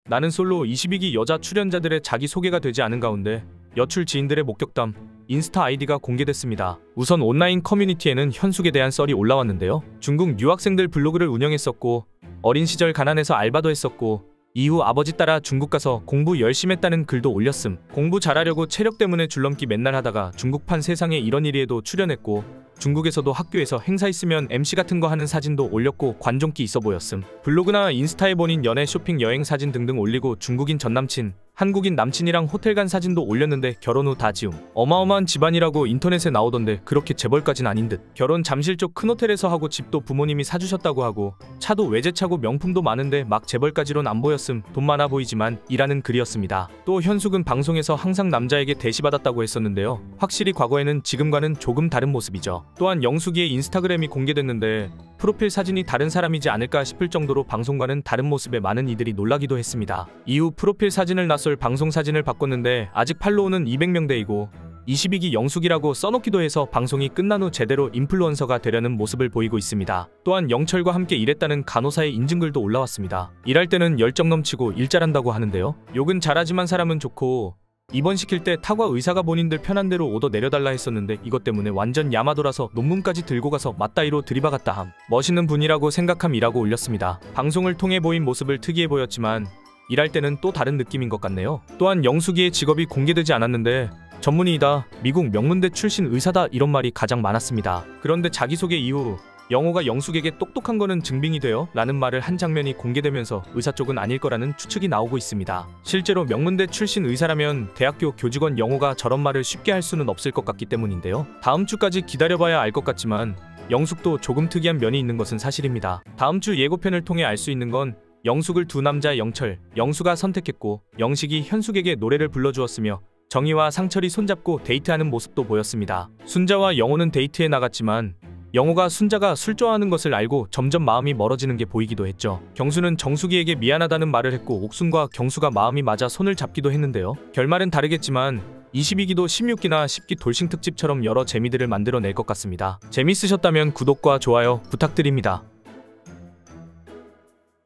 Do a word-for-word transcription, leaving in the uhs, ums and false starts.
나는 솔로 이십이 기 여자 출연자들의 자기소개가 되지 않은 가운데 여출 지인들의 목격담, 인스타 아이디가 공개됐습니다. 우선 온라인 커뮤니티에는 현숙에 대한 썰이 올라왔는데요. 중국 유학생들 블로그를 운영했었고 어린 시절 가난해서 알바도 했었고 이후 아버지 따라 중국 가서 공부 열심히 했다는 글도 올렸음. 공부 잘하려고 체력 때문에 줄넘기 맨날 하다가 중국판 세상에 이런 일이에도 출연했고 중국에서도 학교에서 행사 있으면 엠씨 같은 거 하는 사진도 올렸고 관종기 있어 보였음. 블로그나 인스타에 본인 연애 쇼핑 여행 사진 등등 올리고 중국인 전남친, 한국인 남친이랑 호텔 간 사진도 올렸는데 결혼 후 다 지움. 어마어마한 집안이라고 인터넷에 나오던데 그렇게 재벌까진 아닌 듯. 결혼 잠실 쪽 큰 호텔에서 하고 집도 부모님이 사주셨다고 하고 차도 외제차고 명품도 많은데 막 재벌까지론 안 보였음. 돈 많아 보이지만 이라는 글이었습니다. 또 현숙은 방송에서 항상 남자에게 대시받았다고 했었는데요. 확실히 과거에는 지금과는 조금 다른 모습이죠. 또한 영숙이의 인스타그램이 공개됐는데 프로필 사진이 다른 사람이지 않을까 싶을 정도로 방송과는 다른 모습에 많은 이들이 놀라기도 했습니다. 이후 프로필 사진을 낯설 방송 사진을 바꿨는데 아직 팔로우는 이백 명대이고 이십이 기 영숙이라고 써놓기도 해서 방송이 끝난 후 제대로 인플루언서가 되려는 모습을 보이고 있습니다. 또한 영철과 함께 일했다는 간호사의 인증글도 올라왔습니다. 일할 때는 열정 넘치고 일 잘한다고 하는데요. 욕은 잘하지만 사람은 좋고 입원시킬 때 타과 의사가 본인들 편한 대로 오더 내려달라 했었는데 이것 때문에 완전 야마돌아서 논문까지 들고 가서 맞다이로 들이박았다 함. 멋있는 분이라고 생각함이라고 올렸습니다. 방송을 통해 보인 모습을 특이해 보였지만 일할 때는 또 다른 느낌인 것 같네요. 또한 영숙이의 직업이 공개되지 않았는데 전문의이다, 미국 명문대 출신 의사다 이런 말이 가장 많았습니다. 그런데 자기소개 이후 영호가 영숙에게 똑똑한 거는 증빙이 돼요 라는 말을 한 장면이 공개되면서 의사 쪽은 아닐 거라는 추측이 나오고 있습니다. 실제로 명문대 출신 의사라면 대학교 교직원 영호가 저런 말을 쉽게 할 수는 없을 것 같기 때문인데요. 다음 주까지 기다려봐야 알 것 같지만 영숙도 조금 특이한 면이 있는 것은 사실입니다. 다음 주 예고편을 통해 알 수 있는 건 영숙을 두 남자 영철, 영수가 선택했고 영식이 현숙에게 노래를 불러주었으며 정희와 상철이 손잡고 데이트하는 모습도 보였습니다. 순자와 영호는 데이트에 나갔지만 영호가 순자가 술 좋아하는 것을 알고 점점 마음이 멀어지는 게 보이기도 했죠. 경수는 정숙이에게 미안하다는 말을 했고 옥순과 경수가 마음이 맞아 손을 잡기도 했는데요. 결말은 다르겠지만 이십이 기도 십육 기나 십 기 돌싱 특집처럼 여러 재미들을 만들어낼 것 같습니다. 재밌으셨다면 구독과 좋아요 부탁드립니다.